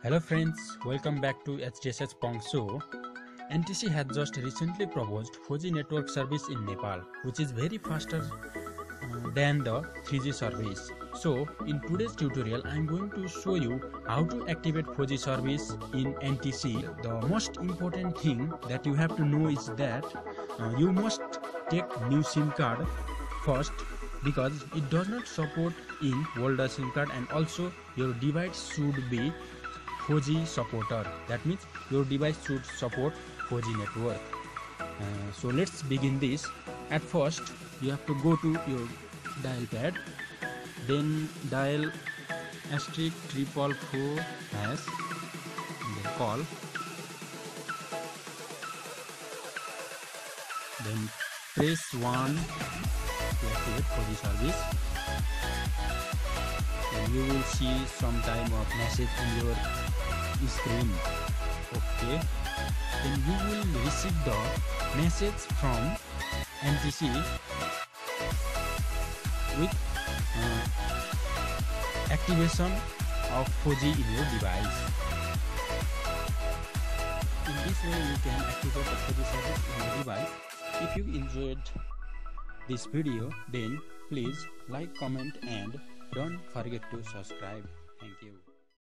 Hello friends, welcome back to HDSS Pong Show. NTC has just recently proposed 4G network service in Nepal, which is very faster than the 3G service. So in today's tutorial, I am going to show you how to activate 4G service in NTC. The most important thing that you have to know is that you must take new SIM card first, because it does not support in older SIM card, and also your device should be 4G supporter. That means your device should support 4G network. So let's begin this. At first you have to go to your dial pad, then dial *444#, then call, then press 1 to activate 4G service. Then you will see some time of message on your screen. Okay, then you will receive the message from NTC with activation of 4G in your device. In this way you can activate the 4G service in your device. If you enjoyed this video, then please like, comment and don't forget to subscribe. Thank you.